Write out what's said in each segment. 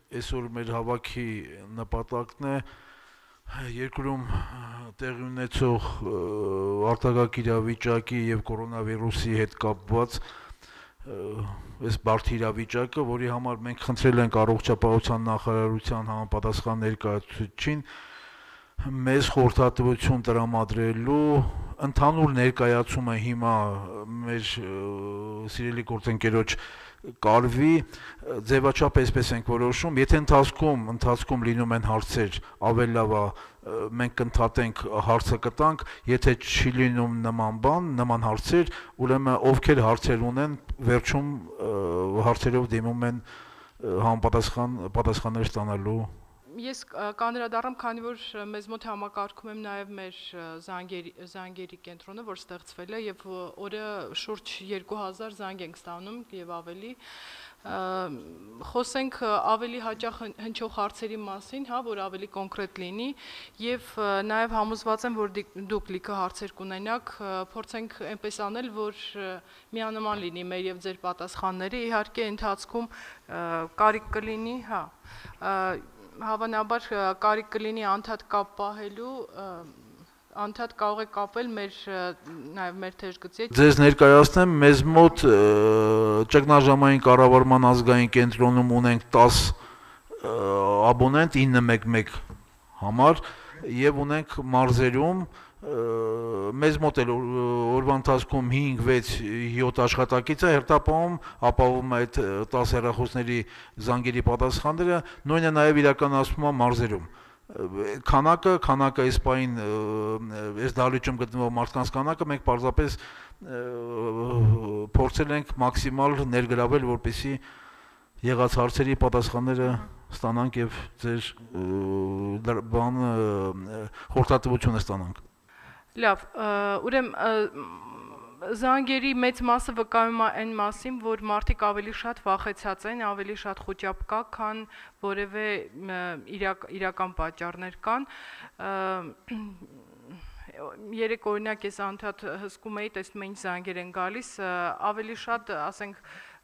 այսօր մեր հավաքի նպատակն է երկրում տեղի ունեցող արտակարգ իրավիճակի եւ կորոնավիրուսի հետ կապված այս բարդ իրավիճակը, որի համար մենք խնդրել ենք առողջապահության նախարարության համապատասխան ներկայացուցիչին մեզ խորհրդատվություն տրամադրելու ընդհանուր ներկայացումը հիմա մեր սիրելի գործընկերոջ կարվի ձևաչափ այսպես ենք որոշում, եթե ընթացքում լինում են հարցեր, ավելի լավ է մենք կընդհատենք հարցը կտանք, եթե չի լինում նման հարցեր, ուրեմն ովքեր հարցեր ունեն, վերջում հարցերով դիմում են պատասխաններ ստանալու։ Ես կանդրադառնամ, քանի որ մեզ մոտ համակարգում եմ նաև մեր զանգերի կենտրոնը, որ ստեղծվել է եւ օրը շուրջ 2000 զանգ ենք ստանում եւ ավելի։ Խոսենք ավելի հաճախ հնչող հարցերի մասին, հա, որ ավելի կոնկրետ լինի եւ նաեւ համոզված եմ, որ դուք լիքը հարցեր կունենաք, փորձենք այնպես անել, որ միանման լինի մեր եւ ձեր պատասխանները, իհարկե ընթացքում կարիք կլինի, հա, հավանաբար կարիք կլինի անդադ կապ պահելու, անդադ կարող եք կապել նաև մեր թեժգծի հետ։ Ձեզ ներկայացնեմ, մեզ մոտ ճգնաժամային կառավարման ազգային կենտրոնում ունենք 10 աբոնենտ 911 համար եւ ունենք մարզերում մեզ մոտ էլ օրվա ընթացքում 5-6-7 աշխատակից է հերթապահում, ապահովում է այդ 10 հեռախոսների զանգերի պատասխանները, նույնը նաև իրականացվում է մարզերում։ Քանակը այս պահին այս դահլիճում գտնվող մարդկանց քանակը մենք պարզապես փորձել ենք մաքսիմալ ներգրավել, որպեսզի եղած հարցերի պատասխանները ստանանք եւ ձեր խորհրդատվությունը ստանանք։ Լավ, ուրեմն զանգերի մեծ մասը վկայում է այն մասին, որ մարդիկ ավելի շատ վախեցած են, ավելի շատ խոճապ կա, քան որևէ իրական պատճառներ կան։ Երեք օրինակ ես անդադ հսկում էի, տեսնում էի ինչ զանգեր են գալիս, ավելի շատ, ասենք,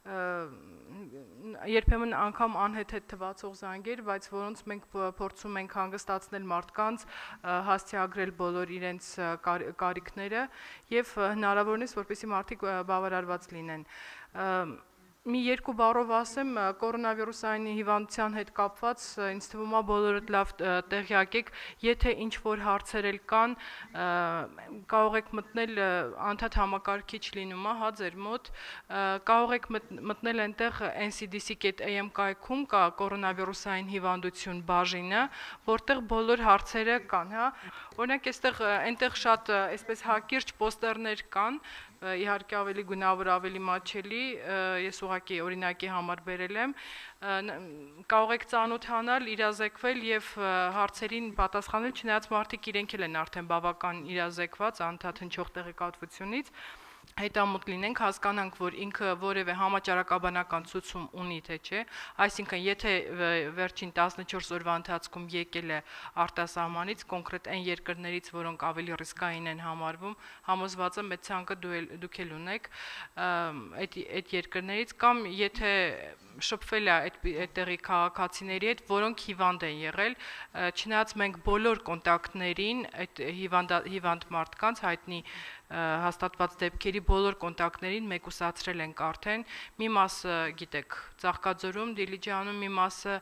երբեմն անգամ անհեթեթ թվացող զանգեր, բայց որոնց մենք փորձում ենք հանգստացնել մարդկանց, հասցեագրել բոլոր իրենց կարիքները եւ հնարավորինս, որպեսզի մարդիկ բավարարված լինեն։ Մի երկու բառով ասեմ, կորոնավիրուսային հիվանդության հետ կապված ինձ թվում է բոլորդ լավ տեղյակ եք, եթե ինչ-որ հարցեր էլ կան, կարող եք մտնել անդադ համակարգիչ լինում է, հա, ձեր մոտ, կարող եք մտնել այնտեղ ncdc.am կայքում կա կորոնավիրուսային հիվանդություն բաժինը, որտեղ բոլոր հարցերը կան, հա, օրինակ այնտեղ շատ այսպես հակիրճ պոստերներ կան, իհարկե ավելի գունավոր, ավելի մատչելի, ես ուղղակի օրինակի համար բերել եմ, կարող եք ծանոթանալ, իրազեկվել եւ հարցերին պատասխանել, չնայած մարդիկ իրենք էլ են արդեն բավական իրազեկված անդադ հնչող տեղեկատվությունից, հետամուտ լինենք, հասկանանք, որ ինքը որևէ համաճարակաբանական ցուցում ունի, թե չէ, այսինքն եթե վերջին 14 օրվա ընթացքում եկել է արտասահմանից, կոնկրետ այն երկրներից, որոնք ավելի ռիսկային են համարվում, համոզված եմ այդ ցանկը դուք էլ ունեք այդ երկրներից, կամ եթե շփվել է այդտեղի քաղաքացիների հետ, որոնք հիվանդ են եղել, չնայած մենք բոլոր կոնտակտներին, այդ հիվանդ մարդկանց հայտնի հաստատված դեպքերի բոլոր կոնտակտներին մեկուսացրել ենք արդեն, մի մասը գիտեք Ծաղկաձորում, Դիլիջանում, մի մասը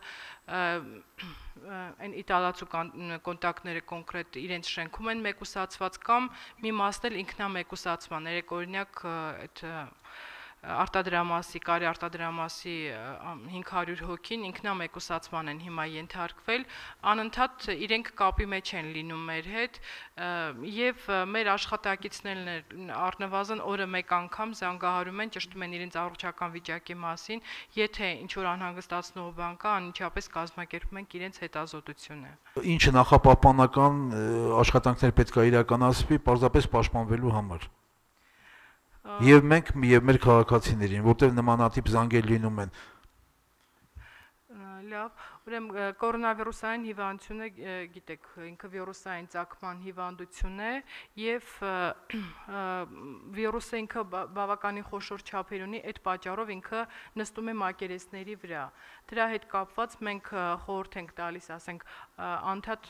այն իտալացու կոնտակտները կոնկրետ իրենց շենքում են մեկուսացված, կամ մի մասն էլ ինքնամեկուսացման, երեք օրինակ այդ արտադրամասի, կարի արտադրամասի 500 հոգին ինքնամեկուսացման են հիմա ենթարկվել, անընդհատ իրենք կապի մեջ են լինում մեր հետ եւ մեր աշխատակիցներն առնվազն օրը մեկ անգամ զանգահարում են, ճշտում են իրենց առողջական վիճակի մասին, եթե ինչ-որ անհանգստացնող բան կա, անմիջապես կազմակերպում ենք իրենց հետազոտությունը։ Ինչ նախապահպանական աշխատանքներ պետք է իրականացվի պարզապես պաշտպանվելու համար։ Եվ մենք եւ մեր քաղաքացիներին, որտեղ նմանատիպ զանգեր լինում են։ Լավ, ուրեմն կորոնավիրուսային հիվանդությունը գիտեք, ինքը վիրուսային ծագման հիվանդություն է եւ վիրուսը ինքը բավականին խոշոր չափեր ունի, այդ պատճառով ինքը նստում է մակերեսների վրա։ Դրա հետ կապված մենք խորհուրդ ենք տալիս, ասենք, անդադ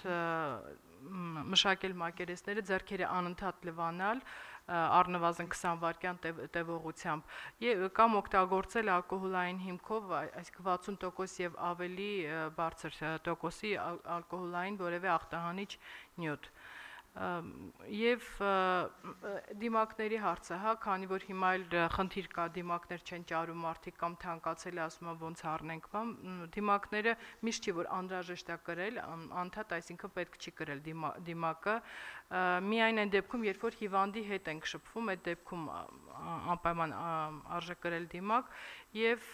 մշակել մակերեսները, ձեռքերը անընդհատ լվանալ, առնվազն 20 վայրկյան տևողությամբ կամ օգտագործել ալկոհոլային հիմքով, այսինքն 60% եւ ավելի բարձր տոկոսի ալկոհոլային որևէ ախտահանիչ նյութ։ Եվ դիմակների հարցը, հա, քանի որ հիմա էլ խնդիր կա, դիմակներ չեն ճարում մարդիկ կամ թանկացել է, ասում են ոնց առնենք, բան, դիմակները միշտ չի որ անհրաժեշտ է կրել, անդադ, այսինքն պետք չի կրել դիմակը, միայն այն դեպքում, երբ որ հիվանդի հետ ենք շփվում, այդ դեպքում անպայման արժե կրել դիմակ եւ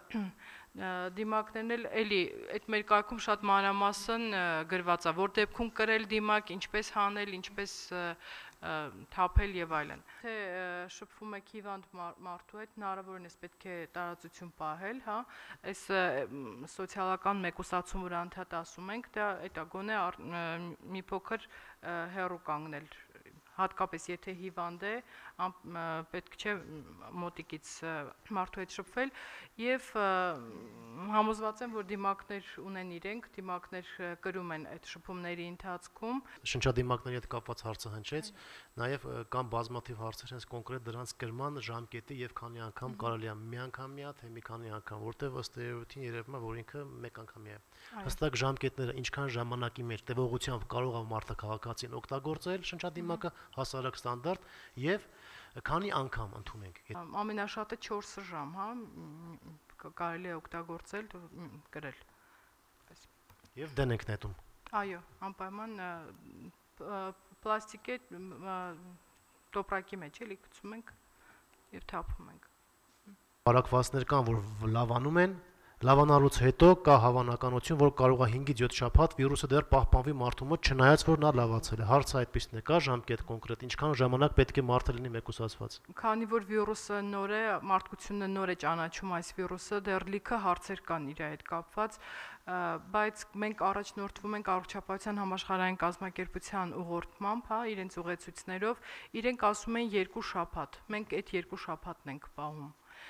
դիմակներն էլ էլի այդ մեր կարգում շատ մանրամասն գրված է, որ դեպքում կրել դիմակ, ինչպես հանել, ինչպես թափել եւ այլն։ Թե շփվում եք հիվանդ մարդու հետ, հնարավորինս պետք է տարածություն պահել, հա, այս սոցիալական մեկուսացում, որ անդադ ասում ենք, դա էտա գոնե մի փոքր հեռու կանգնել, հատկապես եթե հիվանդ է, պետք չէ մոտիկից մարդու հետ շփվել եւ համոզված եմ, որ դիմակներ ունեն իրենք, դիմակներ կրում են այդ շփումների ընթացքում։ Շնչադիմակների հետ կապված հարցը հնչեց, նաեւ կան բազմաթիվ հարցեր հենց կոնկրետ դրանց կրման ժամկետի եւ քանի անգամ կարելի է միանգամյա, թե մի քանի անգամ, որտեղ ըստ երևույթին երևում է, որ ինքը մեկ անգամյա է։ Հստակ ժամկետները ինչքան ժամանակի մեջ տևողությամբ կարող է մարդը քաղաքացին օգտագործել շնչադիմակը հասարակ ստանդարտ եւ քանի անգամ ընդունենք։ Ամենաշատը 4 ժամ, հա, կարելի է օգտագործել, կրել։ Եվ դեն ենք նետում։ Այո, անպայման պլաստիկե տոպրակի մեջ էլի գցում ենք եւ թափում ենք։ Բարակվածներ կան, որ լավանում են, լավանալուց հետո կա հավանականություն, որ կարող է 5-ից 7 շաբաթ վիրուսը դեռ պահպանվի մարդու մոտ, չնայած որ նա լավացել է։ Հարցը այդպեսին է, կա ժամկետ կոնկրետ, ինչքան ժամանակ պետք է մարդը լինի մեկուսացված։ Քանի որ վիրուսը նոր է, մարդկությունը նոր է ճանաչում այս վիրուսը, դեռ լիքը հարցեր կան իր հետ կապված, բայց մենք առաջնորդվում ենք Առողջապահության համաշխարհային կազմակերպության ուղղորդմամբ, հա, իրենց ուղեցույցներով, իրենք ասում են 2 շաբաթ, մենք այդ 2 շաբաթն ենք պահում։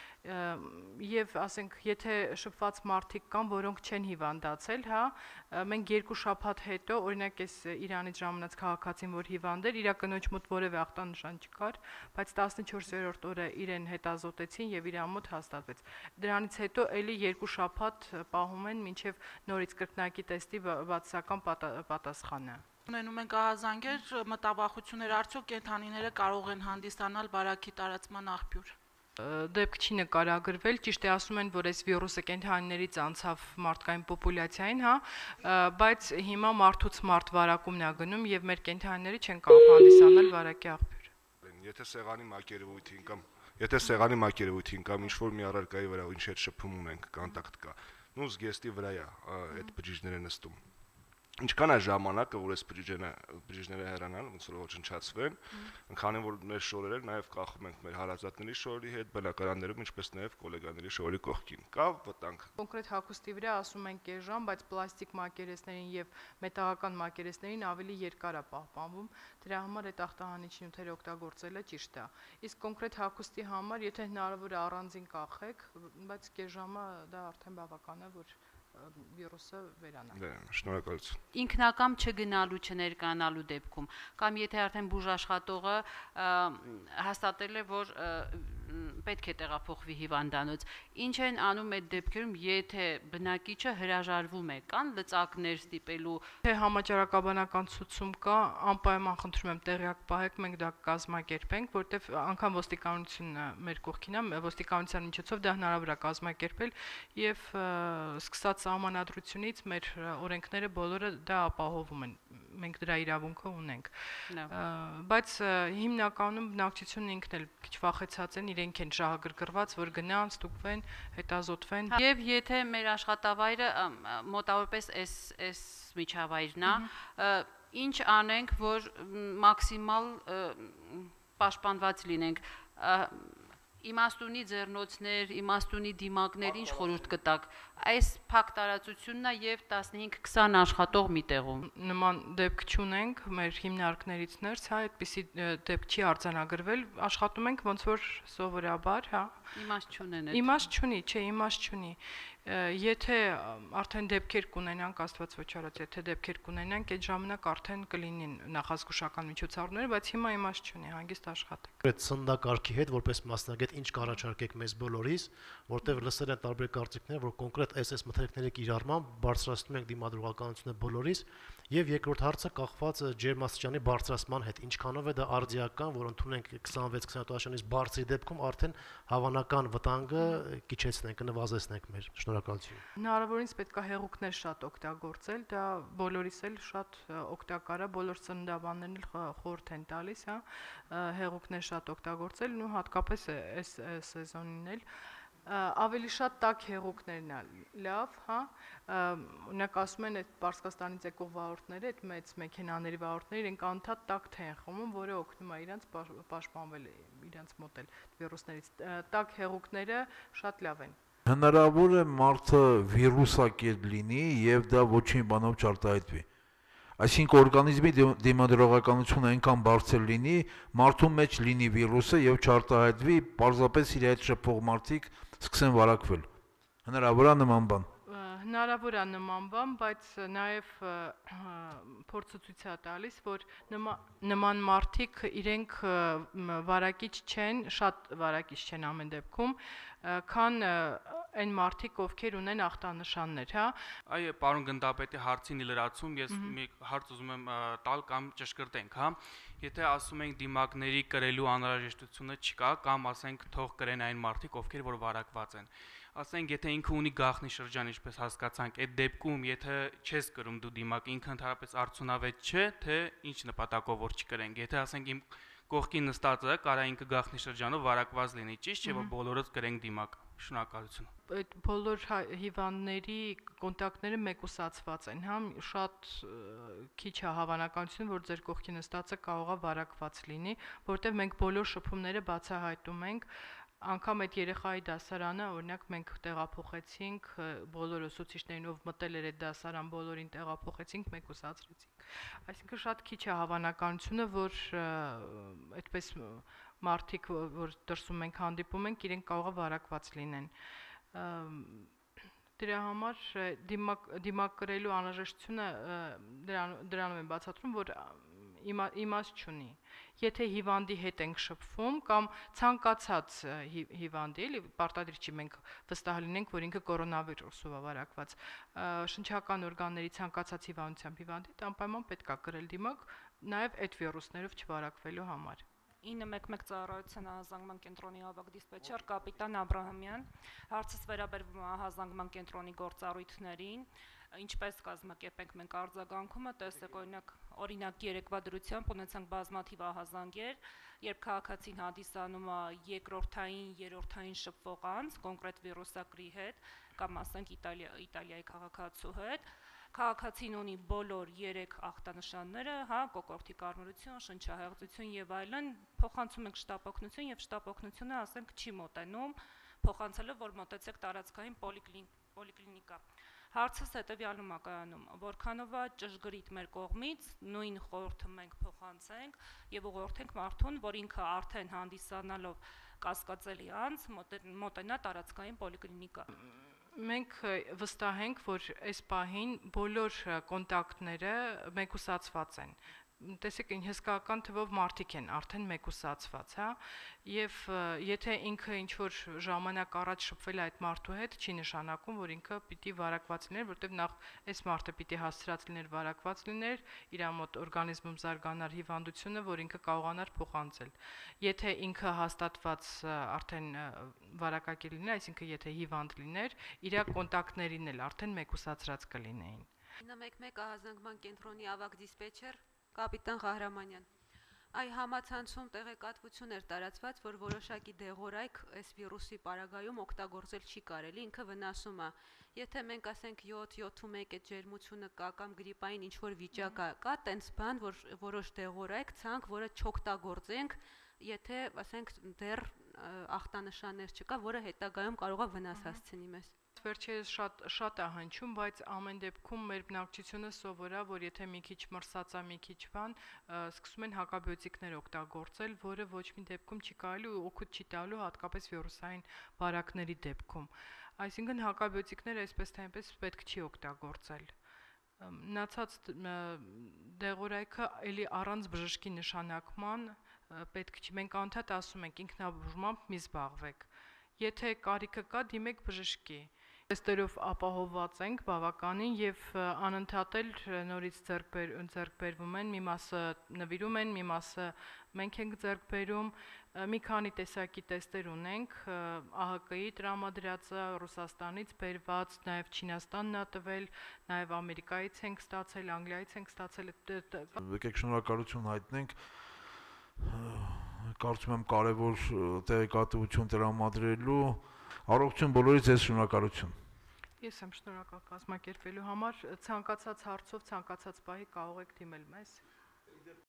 Եվ ասենք, եթե շփված մարդիկ կան, որոնք չեն հիվանդացել, հա, մենք 2 շաբաթ հետո, օրինակ այս Իրանից ժամանած քաղաքացին, որ հիվանդ էր, իր կնոջ մոտ որևէ ախտանշան չկար, բայց 14-րդ օրը իրեն հետազոտեցին եւ իր մոտ հաստատվեց։ Դրանից հետո էլի 2 շաբաթ պահում են, մինչեւ նորից կրկնակի տեստի բացասական պատասխանը։ Ունենում ենք ահազանգեր, մտավախություններ, արդյոք կենդանիները կարող են հանդիսանալ բարակի տարածման աղբյուր։ Դեպք չի նկարագրվել, ճիշտ է ասում են, որ այս վիրուսը կենդանիներից անցավ մարդկային պոպուլյացիային, հա, բայց հիմա մարդուց մարդ վարակումն է գնում եւ մեր կենդանիները չեն կարող հանդիսանալ վարակի աղբյուր։ Եթե սեղանի մակերևույթին կամ ինչ-որ մի առարկայի վրա ինչ հետ շփում ունենք, կոնտակտ կա, նույն զգեստի վրա է այդ բջիջները նստում։ Ինչքան է ժամանակը, որ այս բջիջները հեռանան, ոնց որ ոչնչացվեն, քանի որ մեր շորերը նաև կախում ենք մեր հարազատների շորի հետ, բնակարաններում, ինչպես նաև գոլեգաների շորի կողքին։ Կա վտանգ։ Կոնկրետ հագուստի վրա ասում են կես ժամ, բայց պլաստիկ մակերեսներին եւ մետաղական մակերեսներին ավելի երկար է պահպանվում։ Դրա համար այդ ախտահանիչ նյութերը օգտագործելը ճիշտ է։ Իսկ կոնկրետ հագուստի համար, եթե հնարավոր է առանձին կախեք, բայց կես ժամը դա արդեն բավական է, որ վիրուսը վերանա։ Դե, շնորհակալություն։ Ինքնակամ չգնալու, չներկանալու դեպքում, կամ եթե արդեն բուժաշխատողը հաստատել է, որ պետք է տեղափոխվի հիվանդանոց, ինչ են անում այդ դեպքերում, եթե բնակիչը հրաժարվում է, կան լծակներ ստիպելու։ Թե համաճարակաբանական ցուցում կա, անպայման խնդրում եմ տեղյակ պահեք, մենք դա կազմակերպենք, որտեվ անգամ ոստիկանությունը մեր կողքին է, ոստիկանության միջոցով դա հնարավոր է կազմակերպել եւ սկսած սահմանադրությունից մեր օրենքները բոլորը դա ապահովում են, մենք դրա իրավունքը ունենք, բայց հիմնականում բնակչությունն ինքն էլ քիչ վախեցած են, իրենք են շահագրգռված, որ գնան, ստուգվեն, հետազոտվեն։ Եվ եթե մեր աշխատավայրը մոտավորապես այս միջավայրն է, ինչ անենք, որ մաքսիմալ պաշտպանված լինենք, իմաստունի ձեռնոցներ, իմաստունի դիմակներ ինչ խորհուրդ կտակ։ Այս փակ տարածությունն է եւ 15-20 աշխատող մի տեղում։ Նման դեպք չունենք մեր հիմնարկներից ներս, հա, այդպիսի դեպք չի արձանագրվել, աշխատում ենք ոնց որ սովորաբար, հա։ Իմաստ չունեն այդ։ Իմաստ չունի, չէ, իմաստ չունի։ Եթե արդեն դեպքեր կունենանք, Աստված ոչ արած, եթե դեպքեր կունենանք, այդ ժամանակ արդեն կլինին նախազգուշական միջոցառումներ, բայց հիմա իմաստ չունի, հանգիստ աշխատենք։ Այդ սննդակարգի հետ որպես մասնագետ ինչ կառաջարկեք մեզ բոլորիս, որտեղ լսել են տարբեր կարծիքներ, որ կոնկրետ այս մթերքների կիրառմամբ բարձրացնում ենք դիմադրողականությունը բոլորիս, եւ երկրորդ հարցը կախված ջերմաստիճանի բարձրացման հետ, ինչքանով է դա արդիական, որ ընդունենք 26-27 տվականից բարձրի դեպքում արդեն հավանական վտանգը կիչեցնենք, նվազեցնենք մեր։ Շնորհակալություն։ Հնարավորինս պետք է հեղուկներ շատ օգտագործել, դա բոլորիս էլ շատ օգտակար է, բոլոր ծննդաբաններն էլ խորհուրդ են տալիս, հա, հեղուկներ շատ օգտագործել, ու հատկապես այս սեզոնին էլ ավելի շատ տաք հեղուկներն է լավ, հա, օրինակ ասում են այդ Պարսկաստանից եկող վարորդները, այդ մեծ մեքենաների վարորդները իրենք անդադ տաք թե են խմում, որը օգնում է իրանց պաշտպանվել իրանց մոտ էլ վիրուսներից։ Տաք հեղուկները շատ լավ են։ Հնարավոր է մարդը վիրուսակետ լինի եւ դա ոչինչ բանով չարտահայտվի։ Այսինքն օրգանիզմի դիմադրողականությունը այնքան բարձր լինի, մարդու մեջ լինի վիրուսը եւ չարտահայտվի, պարզապես իր հետ շփող մարդիկ սկսեն վարակվել։ Հնարավոր է նման բան։ Հնարավոր է նման բան, բայց նաև փորձը ցույց է տալիս, որ նման մարդիկ իրենք վարակիչ չեն, շատ վարակիչ չեն ամեն դեպքում, քան այն մարդիկ, ովքեր ունեն ախտանշաններ, հա։ Այո, պարոն գնդապետի հարցին լրացում ես մի հարց ուզում եմ տալ կամ ճշգրտենք, հա։ Եթե ասում ենք դիմակների կրելու անհրաժեշտությունը չկա, կամ ասենք թող կրեն այն մարդիկ, ովքեր որ վարակված են։ Ասենք, եթե ինքը ունի գաղտնի շրջան, ինչպես հասկացանք, այդ դեպքում, եթե չես կրում դու դիմակ, ինքը ընդհանրապես արդյունավետ չէ, թե ինչ նպատակով որ չկրենք։ Եթե ասենք իմ կողքին նստածը կարա ինքը գաղտնի շրջանով վարակված լինի, ճիշտ չէ, որ բոլորս կրենք դիմակ։ Շնորհակալություն։ Այդ բոլոր հիվանդների կոնտակտները մեկուսացված են, հա, շատ քիչ է հավանականություն, որ ձեր կողքին նստածը կարող է վարակված լինի, որտեղ մենք բոլոր շփումները բացահայտում ենք, անգամ այդ երեխայի դասարանը, օրինակ մենք տեղափոխեցինք բոլոր ուսուցիչներին, ով մտել էր այդ դասարան, բոլորին տեղափոխեցինք, մեկուսացրեցինք։ Այսինքն շատ քիչ է հավանականությունը, որ այդպես մարդիկ, որ դրսում ենք հանդիպում ենք, իրենք կարող է վարակված լինեն։ Դրա համար դիմակ կրելու անհրաժեշտությունը դրանով են բացատրում, որ իմաստ չունի։ Եթե հիվանդի հետ ենք շփվում կամ ցանկացած հիվանդի, էլի պարտադիր չի մենք վստահ լինենք, որ ինքը կորոնավիրուսով է վարակված, շնչական օրգանների ցանկացած հիվանդությամբ հիվանդի անպայման պետք է կրել դիմակ, նաև այդ վիրուսներով չվարակվելու համար։ 911 ծառայության ահազանգման կենտրոնի ավագ դիսպետչեր կապիտան Աբրահամյան, հարցս վերաբերվում է ահազանգման կենտրոնի գործառույթներին, ինչպես կազմակերպենք մենք արձագանքումը, տեսեք օրինակ երեկվա դրությամբ ունեցանք բազմաթիվ ահազանգեր, երբ քաղաքացին հանդիսանում է երկրորդային, երրորդային շփվող անձ, կոնկրետ վիրուսակրի հետ, կամ ասենք Իտալիայի քաղաքացու հետ, քաղաքացին ունի բոլոր 3 ախտանշանները, հա, կոկորդի կարմրություն, շնչահեղձություն եւ այլն, փոխանցում ենք շտապօգնություն եւ շտապօգնությունը ասենք չի մոտենում, փոխանցելով որ մոտեցեք տարածքային պոլիկլինիկա։ Հարցս հետևյալում է կայանում, որքանով է ճշգրիտ մեր կողմից նույն խորհուրդը մենք փոխանցենք եւ ուղղորդենք մարդուն, որ ինքը արդեն հանդիսանալով կասկածելի անձ մոտենա տարածքային պոլիկլինիկա։ Մենք վստահ ենք, որ այս պահին բոլոր կոնտակտները մեկուսացված են։ Տեսեք, հսկայական թվով մարդիկ են արդեն մեկուսացված, հա, եւ եթե ինքը ինչ որ ժամանակ առաջ շփվել է այդ մարդու հետ, չի նշանակում, որ ինքը պիտի վարակված լիներ, որտեղ նախ այս մարդը պիտի հասցրած լիներ վարակված լիներ, իր մոտ օրգանիզմում զարգանար հիվանդությունը, որ ինքը կարողանար փոխանցել։ Եթե ինքը հաստատված արդեն վարակակի լիներ, այսինքն եթե հիվանդ լիներ, իր կոնտակտներին էլ արդեն մեկուսացրած կլինեին։ 911 ահազանգման կենտրոնի ավագ դիսպետչեր կապիտան Ղահրամանյան։ Այ համացանցում տեղեկատվություն էր տարածված, որ որոշակի դեղորայք այս վիրուսի պարագայում օգտագործել չի կարելի, ինքը վնասում է։ Եթե մենք ասենք 7-7.1 այդ ջերմությունը կա կամ գրիպային ինչ որ վիճակ կա տենց բան, որ որոշ դեղորայք ցանկ, որը չօգտագործենք, եթե, ասենք, դեռ ախտանշաններ չկա, որը հետագայում կարող է վնաս հասցնի մեզ։ Վերջերս շատ է հնչում, բայց ամեն դեպքում մեր բնակչությունը սովոր է, որ եթե մի քիչ մրսած է, մի քիչ բան, սկսում են հակաբիոտիկներ օգտագործել, որը ոչ մի դեպքում չի կարելի ու օգուտ չի տալու, հատկապես վիրուսային վարակների դեպքում։ Այսինքն հակաբիոտիկները այսպես թե այնպես պետք չի օգտագործել։ Մնացած դեղորայքը էլի առանց բժշկի նշանակման պետք չի, մենք անդադ ասում ենք ինքնաբուժմամբ մի զբաղվեք։ Եթե կարիքը կա, դիմեք բժշկի։ Տեստերով ապահովված ենք բավականին եւ անընդհատ էլ նորից ձեռք բերվում են, մի մասը նվիրում են, մի մասը մենք ենք ձեռք բերում, մի քանի տեսակի տեստեր ունենք, ԱՀԿ-ի տրամադրածը, Ռուսաստանից բերված, նաեւ Չինաստանն ա տվել, նաեւ Ամերիկայից ենք ստացել, Անգլիայից ենք ստացել։ Եկեք շնորհակալություն հայտնենք։ Կարծում եմ կարևոր տեղեկատվություն տրամադրելու, առողջություն բոլորից ձեզ շնորհակալություն։ Ես եմ շնորհակալ կազմակերպելու համար, ցանկացած հարցով, ցանկացած պահի կարող եք դիմել մեզ։